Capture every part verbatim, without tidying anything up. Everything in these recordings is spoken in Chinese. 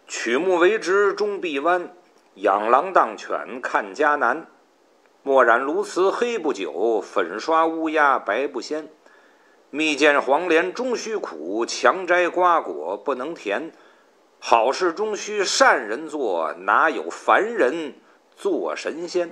曲目为直终必弯，养狼当犬看家难。墨染鸬鹚黑不久，粉刷乌鸦白不鲜。蜜饯黄连终须苦，强摘瓜果不能甜。好事终须善人做，哪有凡人做神仙？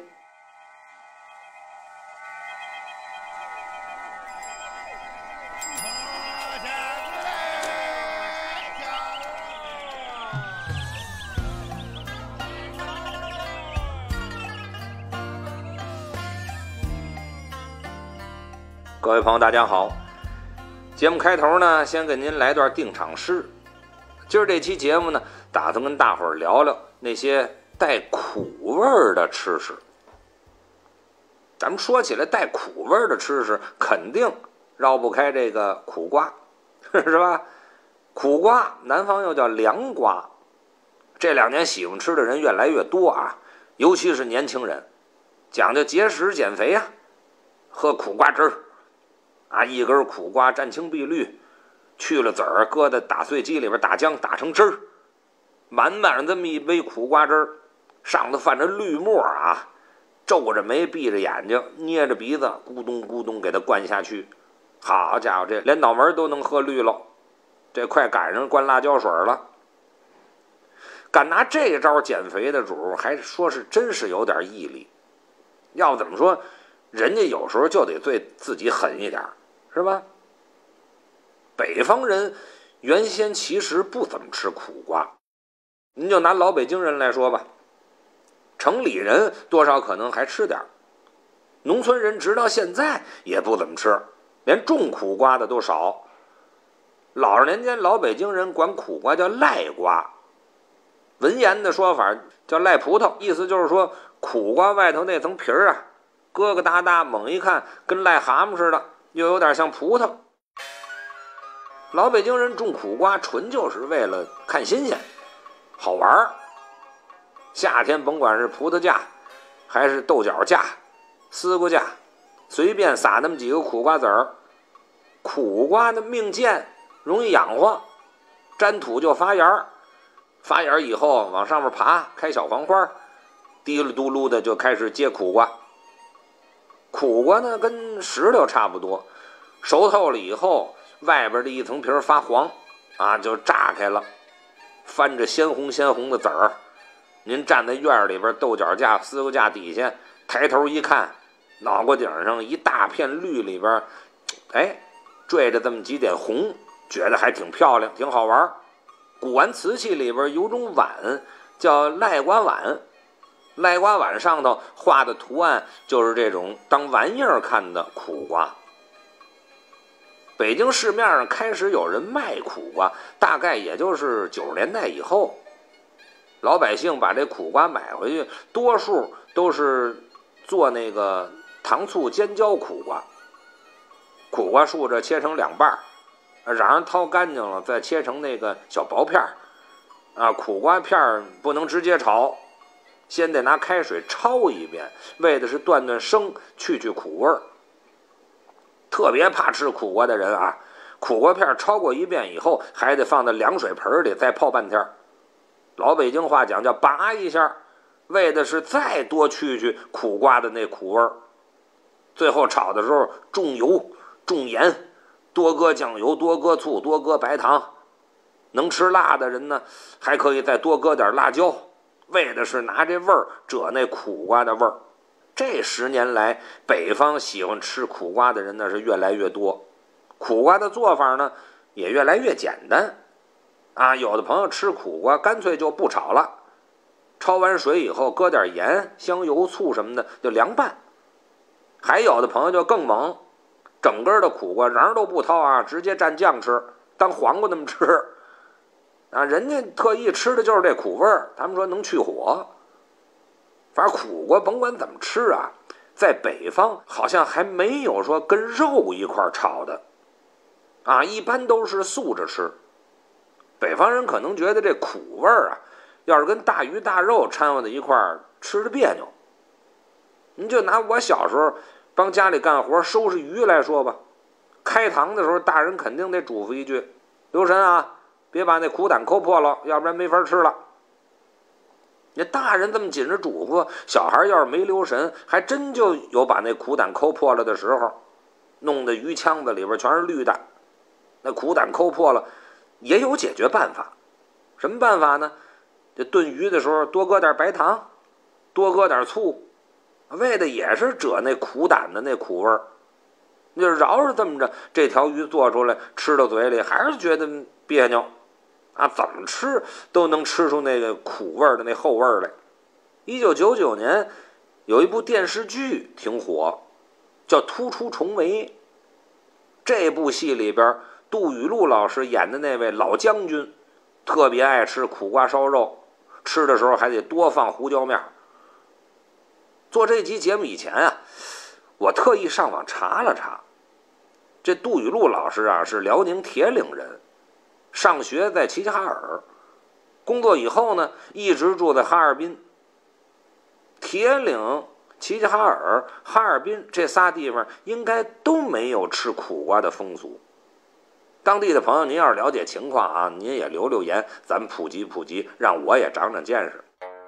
各位朋友大家好，节目开头呢，先给您来段定场诗。今儿这期节目呢，打算跟大伙儿聊聊那些带苦味儿的吃食。咱们说起来带苦味儿的吃食，肯定绕不开这个苦瓜，是吧？苦瓜南方又叫凉瓜，这两年喜欢吃的人越来越多啊，尤其是年轻人，讲究节食减肥啊，喝苦瓜汁儿啊，一根苦瓜湛青碧绿，去了籽儿，搁在打碎机里边打浆，打成汁儿，满满的这么一杯苦瓜汁儿，上头泛着绿沫啊，皱着眉，闭着眼睛，捏着鼻子，咕咚咕咚给它灌下去。好家伙，这连脑门都能喝绿了，这快赶上灌辣椒水了。敢拿这招减肥的主，还说是真是有点毅力。要怎么说，人家有时候就得对自己狠一点，是吧？北方人原先其实不怎么吃苦瓜，您就拿老北京人来说吧，城里人多少可能还吃点，农村人直到现在也不怎么吃，连种苦瓜的都少。老年间老北京人管苦瓜叫赖瓜，文言的说法叫赖葡萄，意思就是说苦瓜外头那层皮儿啊，疙疙瘩瘩，猛一看跟癞蛤蟆似的，又有点像葡萄。老北京人种苦瓜纯就是为了看新鲜好玩，夏天甭管是葡萄架还是豆角架丝瓜架，随便撒那么几个苦瓜籽儿。苦瓜的命贱，容易养活，沾土就发芽，发芽以后往上面爬，开小黄花，滴噜嘟噜的就开始结苦瓜。苦瓜呢跟石头差不多，熟透了以后外边的一层皮发黄啊，就炸开了，翻着鲜红鲜红的籽儿。您站在院里边豆角架丝瓜架底下，抬头一看，脑瓜顶上一大片绿里边，哎，缀着这么几点红，觉得还挺漂亮，挺好玩。古玩瓷器里边有种碗叫赖瓜碗，赖瓜碗上头画的图案就是这种当玩意儿看的苦瓜。北京市面上开始有人卖苦瓜，大概也就是九十年代以后，老百姓把这苦瓜买回去，多数都是做那个糖醋尖椒苦瓜。苦瓜竖着切成两半，瓤儿掏干净了，再切成那个小薄片儿。啊，苦瓜片不能直接炒，先得拿开水焯一遍，为的是断断生，去去苦味儿。特别怕吃苦瓜的人啊，苦瓜片焯过一遍以后，还得放在凉水盆里再泡半天。老北京话讲叫拔一下，为的是再多去去苦瓜的那苦味儿。最后炒的时候重油重盐，多搁酱油，多搁醋，多搁白糖。能吃辣的人呢，还可以再多搁点辣椒，为的是拿这味儿遮那苦瓜的味儿。这十年来，北方喜欢吃苦瓜的人呢是越来越多，苦瓜的做法呢也越来越简单啊。有的朋友吃苦瓜干脆就不炒了，焯完水以后搁点盐、香油、醋什么的就凉拌。还有的朋友就更猛，整根的苦瓜瓤都不掏啊，直接蘸酱吃，当黄瓜那么吃啊。人家特意吃的就是这苦味儿，他们说能去火。反正苦瓜甭管怎么吃啊，在北方好像还没有说跟肉一块炒的啊，一般都是素着吃。北方人可能觉得这苦味儿啊，要是跟大鱼大肉掺和在一块儿，吃着别扭。您就拿我小时候帮家里干活收拾鱼来说吧，开膛的时候大人肯定得嘱咐一句：留神啊，别把那苦胆抠破了，要不然没法吃了。 那大人这么紧着嘱咐，小孩要是没留神，还真就有把那苦胆抠破了的时候，弄得鱼腔子里边全是绿的。那苦胆抠破了，也有解决办法。什么办法呢？这炖鱼的时候多搁点白糖，多搁点醋，为的也是遮那苦胆的那苦味儿。就饶是这么着，这条鱼做出来，吃到嘴里还是觉得别扭啊，怎么吃都能吃出那个苦味的那后味来。一九九九年有一部电视剧挺火，叫《突出重围》。这部戏里边，杜雨露老师演的那位老将军，特别爱吃苦瓜烧肉，吃的时候还得多放胡椒面。做这期节目以前啊，我特意上网查了查，这杜雨露老师啊是辽宁铁岭人，上学在齐齐哈尔，工作以后呢一直住在哈尔滨。铁岭、齐齐哈尔、哈尔滨这仨地方应该都没有吃苦瓜的风俗。当地的朋友，您要是了解情况啊，您也留留言，咱们普及普及，让我也长长见识。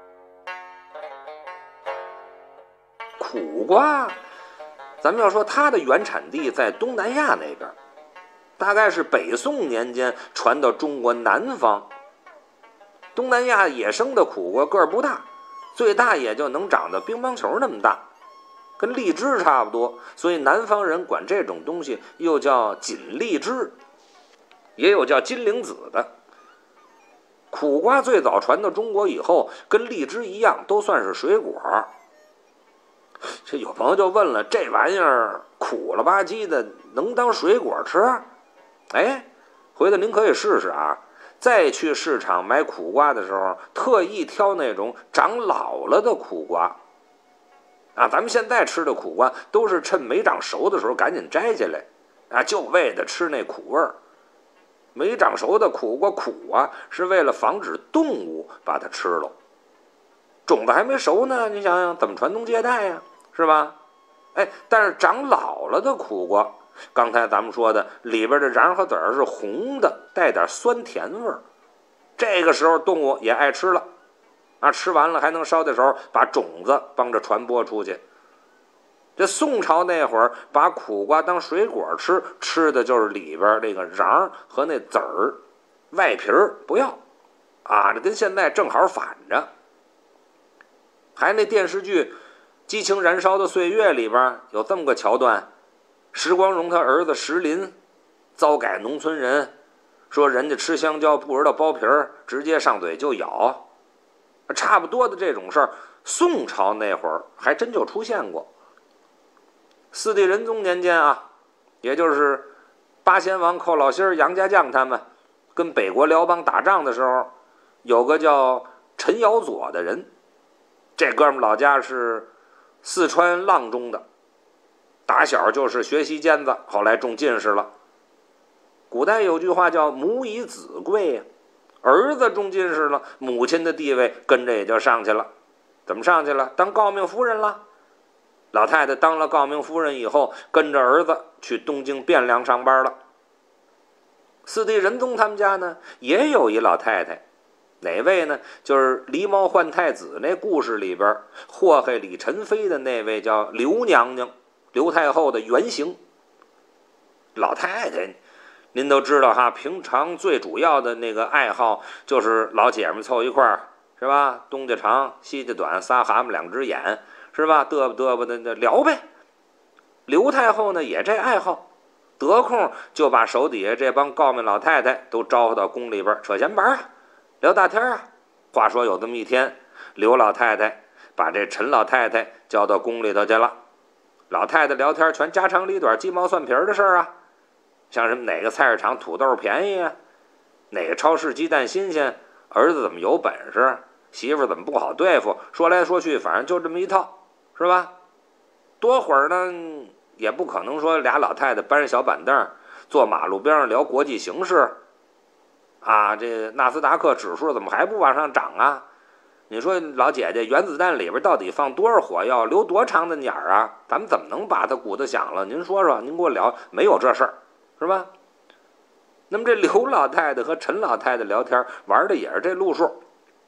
苦瓜，咱们要说它的原产地在东南亚那边，大概是北宋年间传到中国南方。东南亚野生的苦瓜个儿不大，最大也就能长到乒乓球那么大，跟荔枝差不多，所以南方人管这种东西又叫锦荔枝，也有叫金铃子的。苦瓜最早传到中国以后，跟荔枝一样，都算是水果。这有朋友就问了，这玩意儿苦了吧唧的，能当水果吃？哎，回头您可以试试啊。再去市场买苦瓜的时候，特意挑那种长老了的苦瓜。啊，咱们现在吃的苦瓜都是趁没长熟的时候赶紧摘下来，啊，就为了吃那苦味儿。没长熟的苦瓜苦啊，是为了防止动物把它吃了。种子还没熟呢，你想想怎么传宗接代呀，是吧？哎，但是长老了的苦瓜，刚才咱们说的里边的瓤和籽儿是红的，带点酸甜味儿。这个时候动物也爱吃了，啊，吃完了还能捎带手把种子帮着传播出去。这宋朝那会儿把苦瓜当水果吃，吃的就是里边那个瓤和那籽儿，外皮儿不要啊，这跟现在正好反着。还那电视剧《激情燃烧的岁月》里边有这么个桥段，石光荣他儿子石林糟改农村人，说人家吃香蕉不知道剥皮儿，直接上嘴就咬。差不多的这种事儿，宋朝那会儿还真就出现过。四帝仁宗年间啊，也就是八仙王寇老心儿、杨家将他们跟北国辽邦打仗的时候，有个叫陈尧佐的人，这哥们老家是四川阆中的，打小就是学习尖子，后来中进士了。古代有句话叫母以子贵呀，儿子中进士了，母亲的地位跟着也就上去了。怎么上去了？当诰命夫人了。老太太当了诰命夫人以后，跟着儿子去东京汴梁上班了。四帝仁宗他们家呢，也有一老太太，哪位呢？就是狸猫换太子那故事里边祸害李宸妃的那位叫刘娘娘，刘太后的原型。老太太您都知道哈，平常最主要的那个爱好就是老姐们凑一块儿，是吧？东家长西家短，仨蛤蟆两只眼，是吧？嘚啵嘚啵的的聊呗。刘太后呢也这爱好，得空就把手底下这帮诰命老太太都招呼到宫里边扯闲白啊，聊大天啊。话说有这么一天，刘老太太把这陈老太太叫到宫里头去了。老太太聊天全家长里短、鸡毛蒜皮的事儿啊，像什么哪个菜市场土豆便宜啊，哪个超市鸡蛋新鲜，儿子怎么有本事，媳妇怎么不好对付，说来说去反正就这么一套，是吧？多会儿呢也不可能说俩老太太搬着小板凳坐马路边上聊国际形势啊，这纳斯达克指数怎么还不往上涨啊？你说老姐姐，原子弹里边到底放多少火药，留多长的鸟啊？咱们怎么能把它鼓捣响了？您说说，您给我聊，没有这事儿，是吧？那么这刘老太太和陈老太太聊天玩的也是这路数。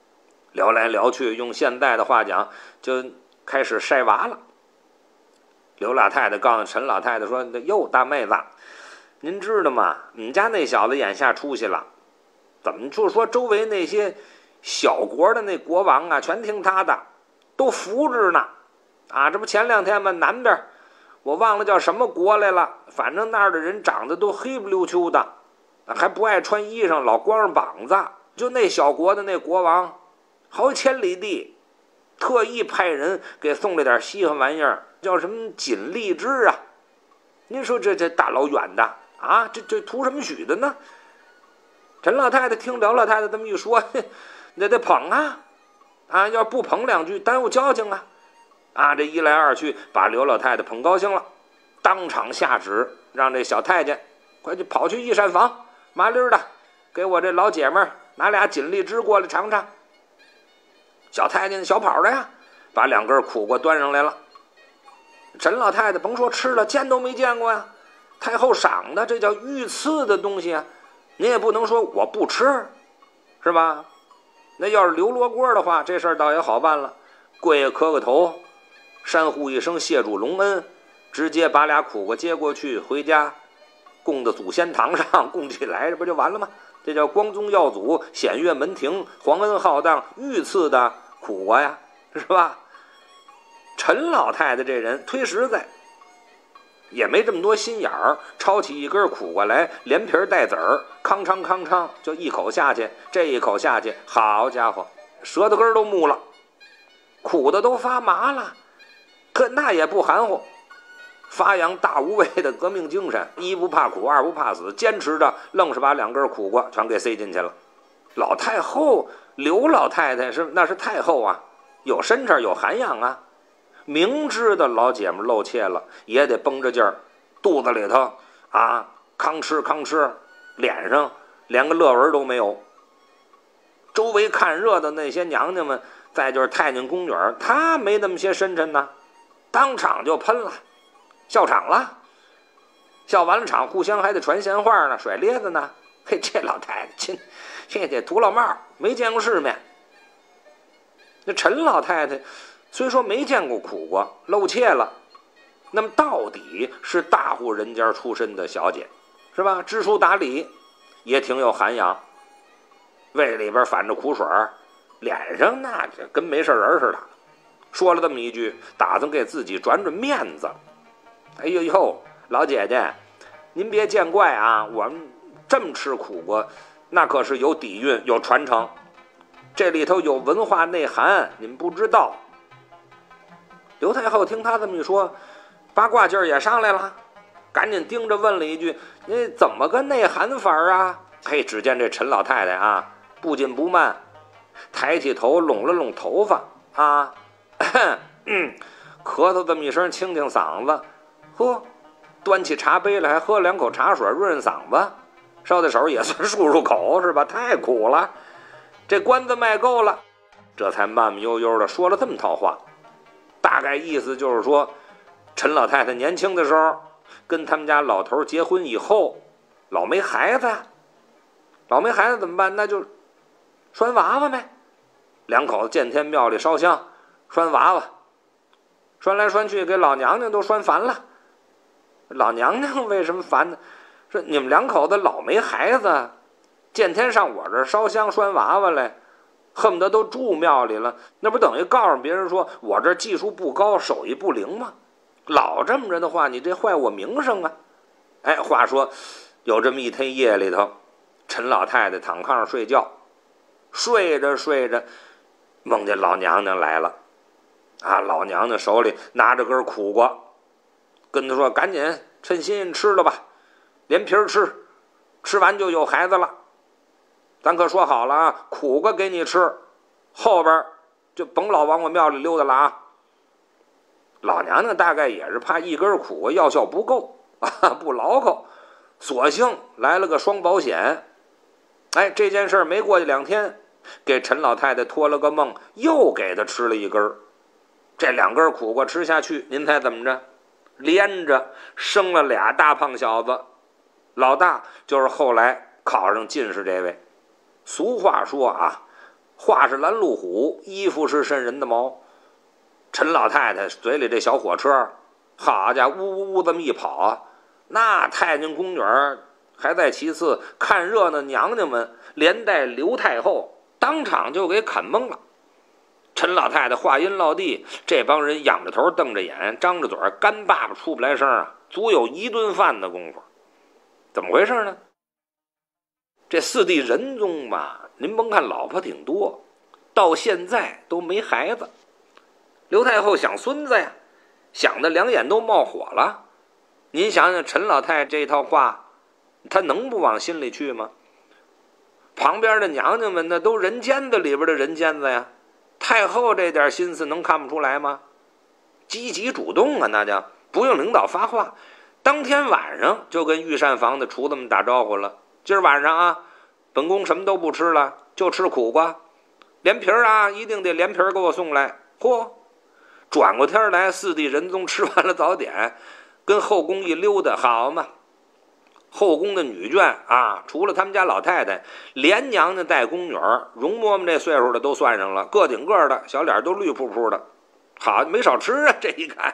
聊来聊去，用现在的话讲，就开始晒娃了。刘老太太告诉陈老太太说：“哟，大妹子，您知道吗？你们家那小子眼下出息了，怎么就说周围那些小国的那国王啊，全听他的，都服着呢。啊，这不前两天吗？南边我忘了叫什么国来了，反正那儿的人长得都黑不溜秋的，还不爱穿衣裳，老光着膀子。就那小国的那国王，好几千里地，特意派人给送了点稀罕玩意儿，叫什么锦荔枝啊。您说这这大老远的啊，这这图什么许的呢？”陈老太太听刘老太太这么一说，那得捧啊，啊，要不捧两句耽误交情啊，啊，这一来二去把刘老太太捧高兴了，当场下旨让这小太监快去跑去一膳房，麻溜的给我这老姐们儿拿俩锦荔枝过来尝尝。小太监小跑的呀，把两根苦瓜端上来了。陈老太太甭说吃了，见都没见过呀，太后赏的，这叫御赐的东西啊，您也不能说我不吃，是吧？那要是刘罗锅的话，这事儿倒也好办了，跪下磕个头，山呼一声谢主隆恩，直接把俩苦瓜接过去，回家供到祖先堂上供起来，这不就完了吗？这叫光宗耀祖，显岳门庭，皇恩浩荡，御赐的苦瓜呀，是吧？陈老太太这人忒实在，也没这么多心眼儿，抄起一根苦瓜来，连皮带籽儿，吭哧吭哧就一口下去。这一口下去，好家伙，舌头根都木了，苦的都发麻了。可那也不含糊，发扬大无畏的革命精神，一不怕苦，二不怕死，坚持着，愣是把两根苦瓜全给塞进去了。老太后刘老太太是那是太后啊，有身份有涵养啊。明知道老姐们露怯了，也得绷着劲儿，肚子里头啊吭哧吭哧，脸上连个乐纹都没有。周围看热的那些娘娘们，再就是太监宫女，她没那么些深沉呢，当场就喷了，笑场了。笑完了场，互相还得传闲话呢，甩咧子呢。嘿，这老太太亲，这这土老帽，没见过世面。那陈老太太虽说没见过苦瓜，露怯了，那么到底是大户人家出身的小姐，是吧？知书达理，也挺有涵养，胃里边反着苦水，脸上那就跟没事人似的，说了这么一句，打算给自己转转面子。哎呦呦，老姐姐，您别见怪啊，我们这么吃苦瓜，那可是有底蕴，有传承，这里头有文化内涵，你们不知道。刘太后听他这么一说，八卦劲儿也上来了，赶紧盯着问了一句：“你怎么个内涵法啊？”嘿，只见这陈老太太啊，不紧不慢，抬起头，拢了拢头发啊，嗯，咳嗽这么一声，清清嗓子，呵，端起茶杯来，还喝两口茶水润润嗓子，捎带手也算漱漱口，是吧？太苦了，这关子卖够了，这才慢慢悠悠的说了这么套话。大概意思就是说，陈老太太年轻的时候跟他们家老头结婚以后，老没孩子呀，老没孩子怎么办？那就拴娃娃呗。两口子见天庙里烧香，拴娃娃，拴来拴去，给老娘娘都拴烦了。老娘娘为什么烦呢？说你们两口子老没孩子，见天上我这儿烧香拴娃娃来，恨不得都住庙里了，那不等于告诉别人说我这技术不高，手艺不灵吗？老这么着的话，你这坏我名声啊！哎，话说有这么一天夜里头，陈老太太躺炕上睡觉，睡着睡着，梦见老娘娘来了。啊，老娘娘手里拿着根苦瓜，跟她说：“赶紧趁新鲜吃了吧，连皮儿吃，吃完就有孩子了。咱可说好了啊，苦瓜给你吃，后边就甭老往我庙里溜达了啊。”老娘娘大概也是怕一根苦瓜药效不够啊，不牢靠，索性来了个双保险。哎，这件事没过去两天，给陈老太太托了个梦，又给她吃了一根。这两根苦瓜吃下去，您猜怎么着？连着生了俩大胖小子，老大就是后来考上进士这位。俗话说啊， 画是拦路虎，衣服是渗人的毛。陈老太太嘴里这小火车，好家伙，呜呜呜这么一跑啊，那太监宫女还在其次，看热闹娘娘们连带刘太后当场就给啃懵了。陈老太太话音落地，这帮人仰着头瞪着眼，张着嘴，干爸爸出不来声啊，足有一顿饭的功夫。怎么回事呢？这四弟仁宗吧，您甭看老婆挺多，到现在都没孩子。刘太后想孙子呀，想的两眼都冒火了。您想想陈老太这套话，她能不往心里去吗？旁边的娘娘们那都人间子里边的人间子呀，太后这点心思能看不出来吗？积极主动啊，那叫不用领导发话，当天晚上就跟御膳房的厨子们打招呼了，今儿晚上啊，本宫什么都不吃了，就吃苦瓜，连皮儿啊一定得连皮儿给我送来。嚯，转过天来，四弟仁宗吃完了早点，跟后宫一溜达，好嘛，后宫的女眷啊，除了他们家老太太，连娘娘带宫女儿，容嬷嬷这岁数的都算上了，个顶个的小脸都绿扑扑的，好没少吃啊。这一看，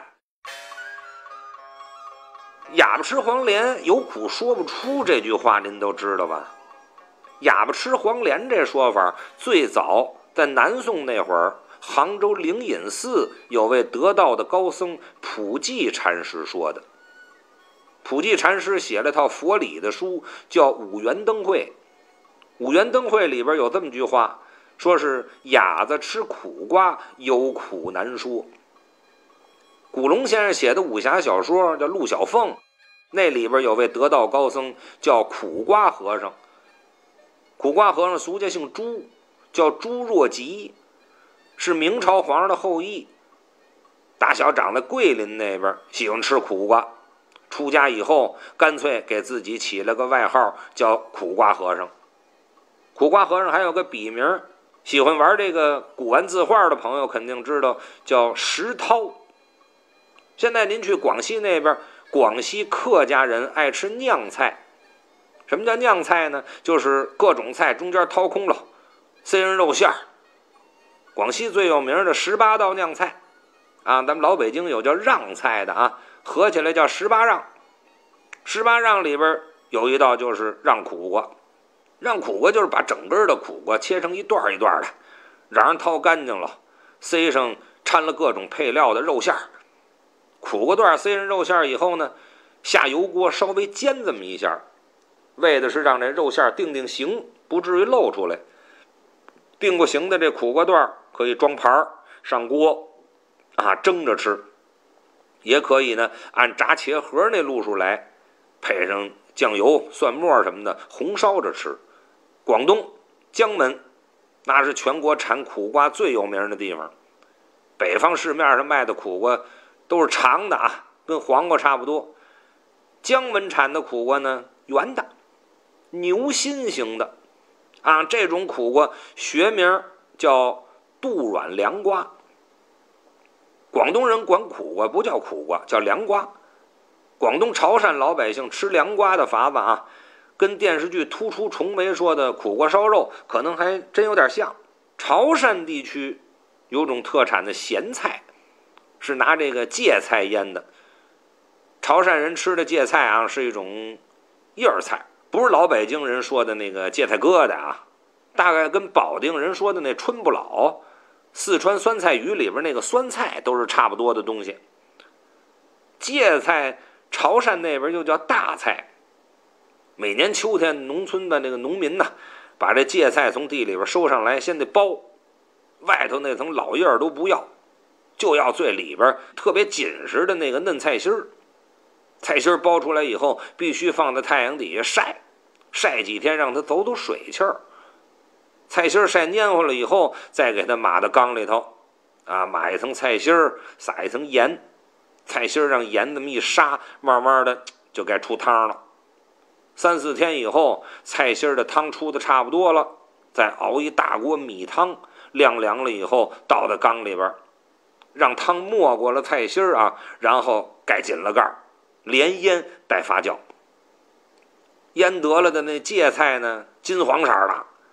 哑巴吃黄连，有苦说不出，这句话您都知道吧？哑巴吃黄连这说法，最早在南宋那会儿，杭州灵隐寺有位得道的高僧普济禅师说的。普济禅师写了套佛理的书，叫《五元灯会》。五元灯会里边有这么句话，说是哑子吃苦瓜，有苦难说。古龙先生写的武侠小说叫《陆小凤》，那里边有位得道高僧叫苦瓜和尚。苦瓜和尚俗家姓朱，叫朱若吉，是明朝皇上的后裔，大小长在桂林那边，喜欢吃苦瓜。出家以后，干脆给自己起了个外号，叫苦瓜和尚。苦瓜和尚还有个笔名，喜欢玩这个古玩字画的朋友肯定知道，叫石涛。现在您去广西那边，广西客家人爱吃酿菜。什么叫酿菜呢？就是各种菜中间掏空了，塞上肉馅儿。广西最有名的十八道酿菜啊，咱们老北京有叫让菜的啊，合起来叫十八让。十八让里边有一道就是让苦瓜，让苦瓜就是把整根的苦瓜切成一段一段的，瓤掏干净了，塞上掺了各种配料的肉馅儿。苦瓜段塞上肉馅儿以后呢，下油锅稍微煎这么一下，为的是让这肉馅儿定定形，不至于露出来。定过形的这苦瓜段可以装盘上锅啊蒸着吃，也可以呢按炸茄盒那路数来，配上酱油蒜末什么的红烧着吃。广东江门那是全国产苦瓜最有名的地方，北方市面上卖的苦瓜都是长的啊，跟黄瓜差不多。江门产的苦瓜呢圆的，牛心型的啊，这种苦瓜学名叫杜软凉瓜。广东人管苦瓜不叫苦瓜，叫凉瓜。广东潮汕老百姓吃凉瓜的法子啊，跟电视剧《突出重围》说的苦瓜烧肉可能还真有点像。潮汕地区有种特产的咸菜，是拿这个芥菜腌的。潮汕人吃的芥菜啊，是一种叶儿菜，不是老北京人说的那个芥菜疙瘩啊，大概跟保定人说的那春不老、四川酸菜鱼里边那个酸菜都是差不多的东西。芥菜潮汕那边又叫大菜。每年秋天，农村的那个农民呢，把这芥菜从地里边收上来，先得剥，外头那层老叶儿都不要，就要最里边特别紧实的那个嫩菜心儿。菜心儿剥出来以后，必须放在太阳底下晒，晒几天让它走走水气儿。菜心儿晒蔫乎了以后，再给它码到缸里头，啊，码一层菜心儿，撒一层盐，菜心儿让盐这么一杀，慢慢的就该出汤了。三四天以后，菜心儿的汤出的差不多了，再熬一大锅米汤，晾凉了以后倒在缸里边，让汤没过了菜心儿啊，然后盖紧了盖儿，连腌带发酵。腌得了的那芥菜呢，金黄色的，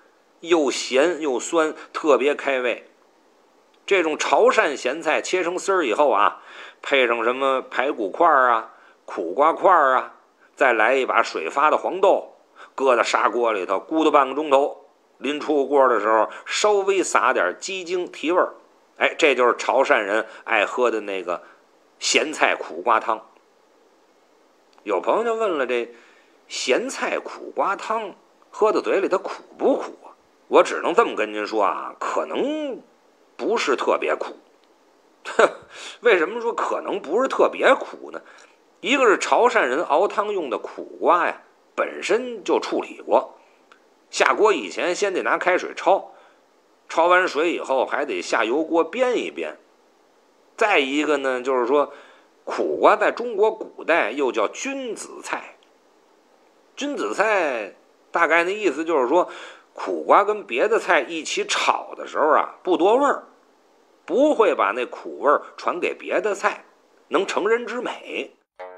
又咸又酸，特别开胃。这种潮汕咸菜切成丝儿以后啊，配上什么排骨块啊、苦瓜块啊，再来一把水发的黄豆，搁在砂锅里头咕嘟半个钟头，临出锅的时候稍微撒点鸡精提味儿。哎，这就是潮汕人爱喝的那个咸菜苦瓜汤。有朋友就问了，这咸菜苦瓜汤喝到嘴里它苦不苦啊？我只能这么跟您说啊，可能不是特别苦。为什么说可能不是特别苦呢？一个是潮汕人熬汤用的苦瓜呀，本身就处理过，下锅以前先得拿开水焯，焯完水以后还得下油锅煸一煸。再一个呢，就是说苦瓜在中国古代又叫君子菜。君子菜大概的意思就是说，苦瓜跟别的菜一起炒的时候啊，不多味儿，不会把那苦味儿传给别的菜，能成人之美。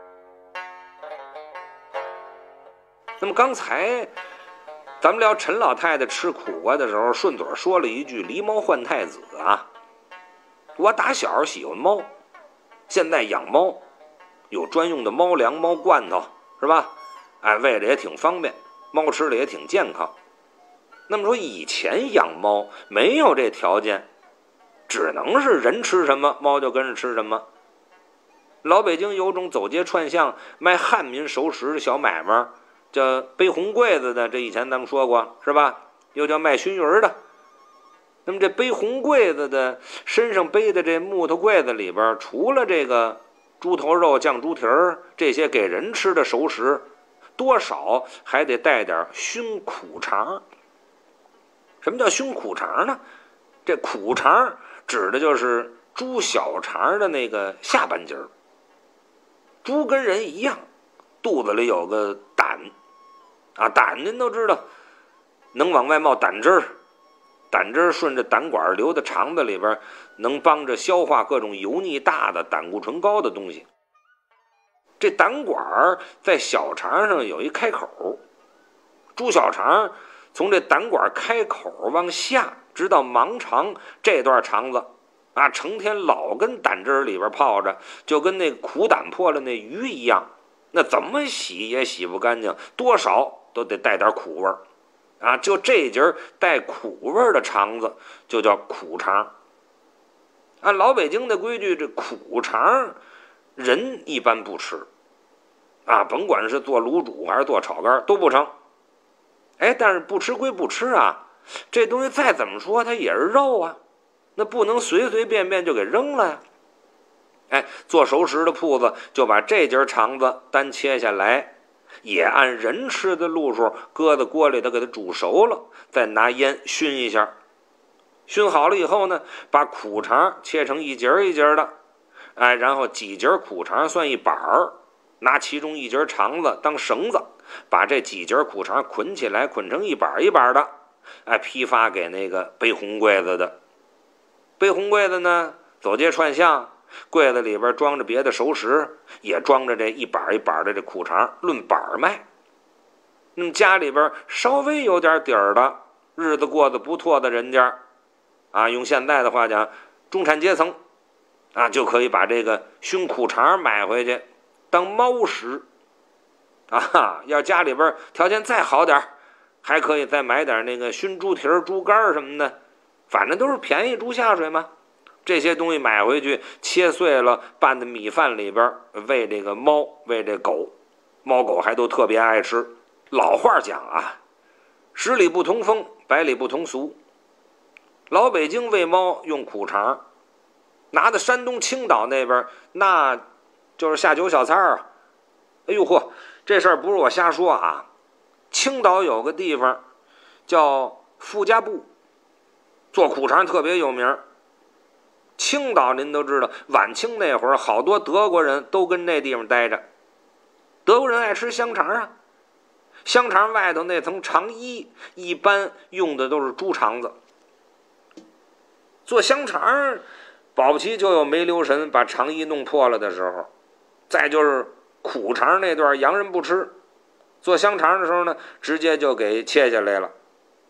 那么刚才咱们聊陈老太太吃苦瓜的时候，顺嘴说了一句狸猫换太子啊。我打小喜欢猫，现在养猫有专用的猫粮、猫罐头，是吧？哎，喂着也挺方便，猫吃的也挺健康。那么说以前养猫没有这条件，只能是人吃什么猫就跟着吃什么。老北京有种走街串巷卖汉民熟食的小买卖，叫背红柜子的，这以前咱们说过是吧？又叫卖熏鱼的。那么这背红柜子的身上背的这木头柜子里边，除了这个猪头肉、酱猪蹄儿这些给人吃的熟食，多少还得带点熏苦肠。什么叫熏苦肠呢？这苦肠指的就是猪小肠的那个下半截儿。猪跟人一样，肚子里有个胆啊，胆您都知道能往外冒胆汁儿，胆汁儿顺着胆管流到肠子里边，能帮着消化各种油腻大的胆固醇高的东西。这胆管在小肠上有一开口，猪小肠从这胆管开口往下直到盲肠这段肠子啊，成天老跟胆汁里边泡着，就跟那苦胆破了那鱼一样，那怎么洗也洗不干净，多少都得带点苦味儿啊。就这节带苦味儿的肠子就叫苦肠。按老北京的规矩，这苦肠人一般不吃啊，甭管是做卤煮还是做炒肝都不成。哎，但是不吃归不吃啊，这东西再怎么说它也是肉啊，那不能随随便便就给扔了呀。哎，做熟食的铺子就把这节肠子单切下来，也按人吃的路数搁在锅里头给它煮熟了，再拿烟熏一下。熏好了以后呢，把苦肠切成一节一节的，哎，然后几节苦肠算一板儿，拿其中一节肠子当绳子，把这几节苦肠捆起来，捆成一板一板的，哎，批发给那个背红柜子的。背红柜子呢，走街串巷，柜子里边装着别的熟食，也装着这一板一板的这苦肠，论板卖。那么家里边稍微有点底儿的，日子过得不错的人家啊，用现在的话讲，中产阶层啊，就可以把这个熏苦肠买回去当猫食啊。要家里边条件再好点，还可以再买点那个熏猪蹄儿、猪肝什么的，反正都是便宜猪下水嘛。这些东西买回去切碎了，拌在米饭里边喂这个猫，喂这狗，猫狗还都特别爱吃。老话讲啊，十里不同风，百里不同俗。老北京喂猫用苦肠，拿到山东青岛那边那就是下酒小菜啊。哎呦嚯，这事儿不是我瞎说啊，青岛有个地方叫傅家埠，做苦肠特别有名。青岛您都知道，晚清那会儿好多德国人都跟那地方待着。德国人爱吃香肠啊，香肠外头那层肠衣一般用的都是猪肠子。做香肠保不齐就有没留神把肠衣弄破了的时候。再就是苦肠那段洋人不吃，做香肠的时候呢，直接就给切下来了。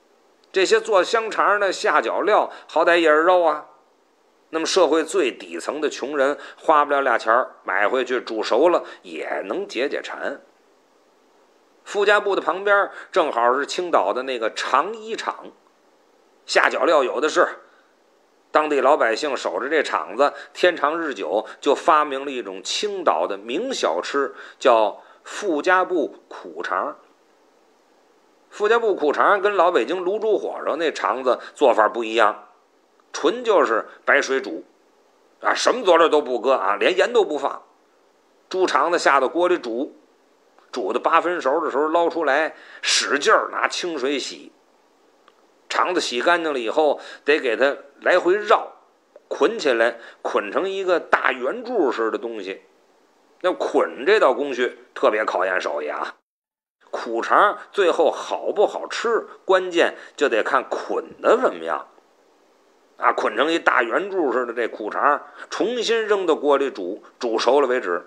这些做香肠的下脚料好歹也是肉啊。那么社会最底层的穷人花不了俩钱儿，买回去煮熟了也能解解馋。傅家埠的旁边正好是青岛的那个长衣厂，下脚料有的是。当地老百姓守着这厂子，天长日久，就发明了一种青岛的名小吃，叫傅家埠苦肠。傅家埠苦肠跟老北京卤煮火烧那肠子做法不一样，纯就是白水煮啊，什么佐料都不搁啊，连盐都不放，猪肠子下到锅里煮，煮的八分熟的时候捞出来，使劲儿拿清水洗。肠子洗干净了以后，得给它来回绕，捆起来，捆成一个大圆柱似的东西。那捆这道工序特别考验手艺啊。苦肠最后好不好吃，关键就得看捆的怎么样啊。捆成一大圆柱似的这苦肠，重新扔到锅里煮，煮熟了为止。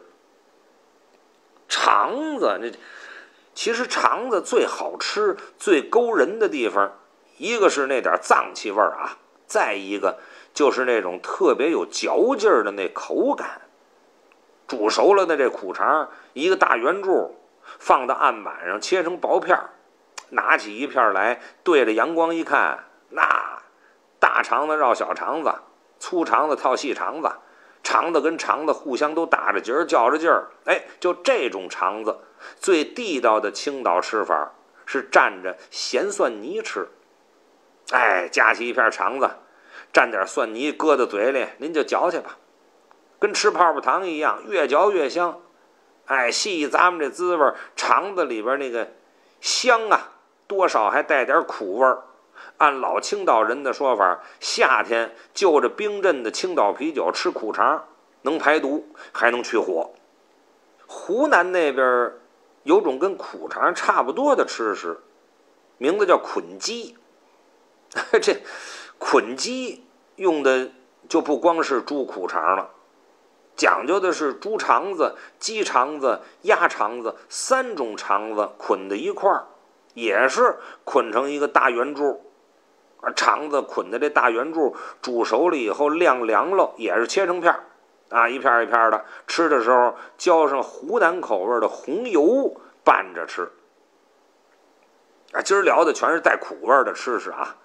肠子那其实肠子最好吃、最勾人的地方，一个是那点脏气味啊，再一个就是那种特别有嚼劲儿的那口感。煮熟了的这苦肠，一个大圆柱，放到案板上切成薄片，拿起一片来，对着阳光一看，那大肠子绕小肠子，粗肠子套细肠子，肠子跟肠子互相都打着结儿，较着劲儿。哎，就这种肠子，最地道的青岛吃法是蘸着咸蒜泥吃。哎，夹起一片肠子，蘸点蒜泥搁到嘴里，您就嚼去吧，跟吃泡泡糖一样，越嚼越香。哎，细咱们这滋味，肠子里边那个香啊，多少还带点苦味儿。按老青岛人的说法，夏天就着冰镇的青岛啤酒吃苦肠，能排毒，还能去火。湖南那边有种跟苦肠差不多的吃食，名字叫捆鸡。这捆鸡用的就不光是猪苦肠了，讲究的是猪肠子、鸡肠子、鸭肠子三种肠子捆在一块儿，也是捆成一个大圆柱。肠子捆的这大圆柱煮熟了以后晾凉了，也是切成片啊，一片一片的。吃的时候浇上湖南口味的红油拌着吃。啊，今儿聊的全是带苦味的吃食啊。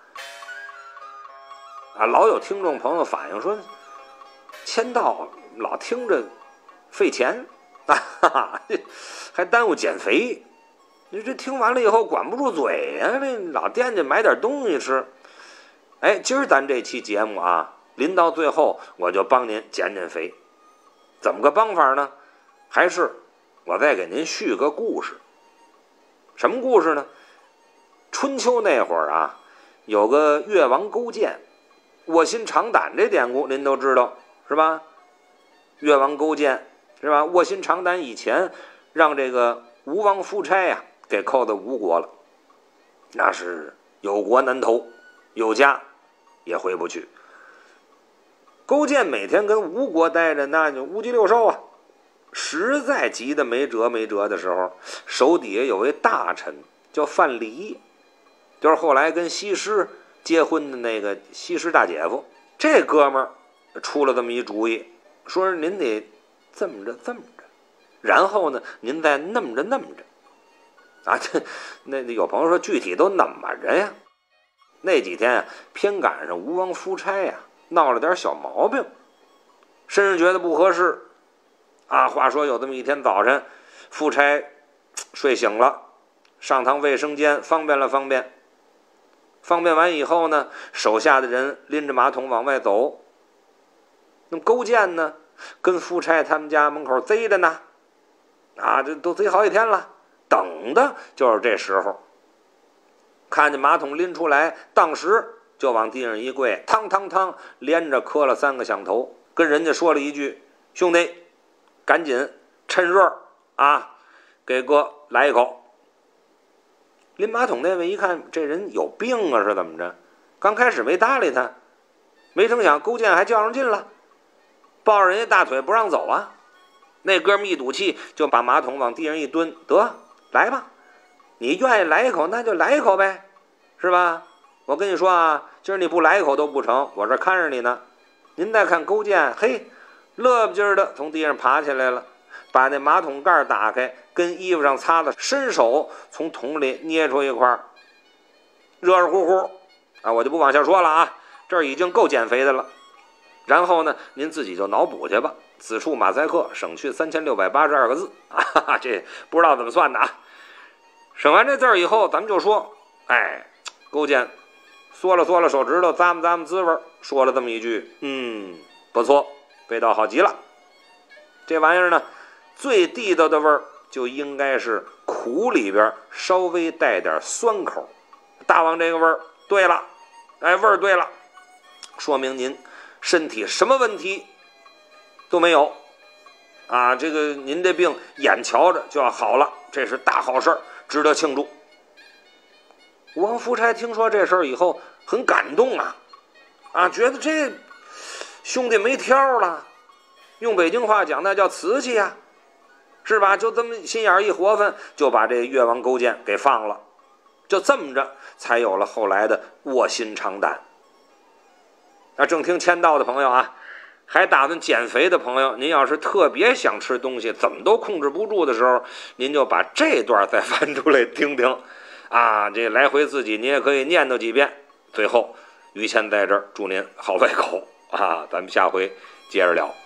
啊，老有听众朋友反映说，签到老听着费钱啊，哈哈，还耽误减肥。你这听完了以后管不住嘴呀、啊，这老惦记买点东西吃。哎，今儿咱这期节目啊，临到最后我就帮您减减肥。怎么个帮法呢？还是我再给您续个故事。什么故事呢？春秋那会儿啊，有个越王勾践，卧薪尝胆这典故您都知道是吧？越王勾践是吧？卧薪尝胆以前让这个吴王夫差呀、啊、给扣到吴国了，那是有国难投，有家也回不去。勾践每天跟吴国待着，那就乌鸡六兽啊，实在急得没辙没辙的时候，手底下有位大臣叫范蠡，就是后来跟西施结婚的那个西施大姐夫。这哥们儿出了这么一主意，说您得这么着这么着，然后呢您再那么着那么着啊。这那有朋友说具体都怎么着呀？那几天啊，偏赶上吴王夫差呀、啊、闹了点小毛病，身上觉得不合适啊。话说有这么一天早晨，夫差睡醒了，上趟卫生间方便了方便，方便完以后呢，手下的人拎着马桶往外走。那么勾践呢，跟夫差他们家门口贼着呢，啊，这都贼好几天了，等的就是这时候。看见马桶拎出来，当时就往地上一跪，汤汤汤连着磕了三个响头，跟人家说了一句：兄弟，赶紧趁热啊，给哥来一口。拎马桶那位一看这人有病啊，是怎么着？刚开始没搭理他，没成想勾践还较上劲了，抱着人家大腿不让走啊。那哥们一赌气就把马桶往地上一蹲，得来吧，你愿意来一口那就来一口呗，是吧？ 我跟你说啊，今儿你不来一口都不成，我这看着你呢。您再看勾践，嘿，乐不劲儿的从地上爬起来了，把那马桶盖打开，跟衣服上擦的，伸手从桶里捏出一块，热热乎乎啊，我就不往下说了啊，这儿已经够减肥的了。然后呢，您自己就脑补去吧，此处马赛克，省去三千六百八十二个字啊，哈哈，这不知道怎么算的啊。省完这字儿以后，咱们就说，哎，勾践缩了缩了手指头，咂摸咂摸滋味，说了这么一句：“嗯，不错，味道好极了。”这玩意儿呢，最地道的味儿就应该是苦里边稍微带点酸口。大王这个味儿对了，哎，味儿对了，说明您身体什么问题都没有啊！这个您这病眼瞧着就要好了，这是大好事儿，值得庆祝。吴王夫差听说这事儿以后很感动啊，啊，觉得这兄弟没挑了，用北京话讲那叫瓷器呀，是吧？就这么心眼一活分，就把这越王勾践给放了，就这么着才有了后来的卧薪尝胆。那正听签到的朋友啊，还打算减肥的朋友，您要是特别想吃东西，怎么都控制不住的时候，您就把这段再翻出来听听。啊，这来回自己你也可以念叨几遍。最后，于谦在这儿祝您好胃口啊！咱们下回接着聊。